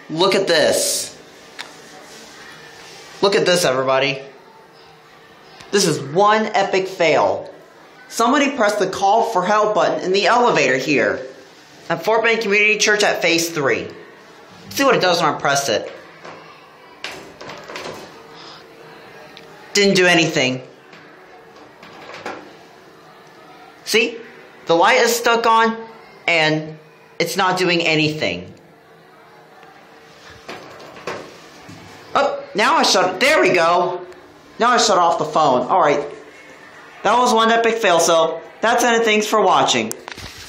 Look at this. Look at this, everybody. This is one epic fail. Somebody pressed the call for help button in the elevator here at Fort Bend Community Church at Phase 3. Let's see what it does when I press it. Didn't do anything. See? The light is stuck on and it's not doing anything. Oh, now I shut it. There we go. Now I shut off the phone. Alright. That was one epic fail, so that's it. Thanks for watching.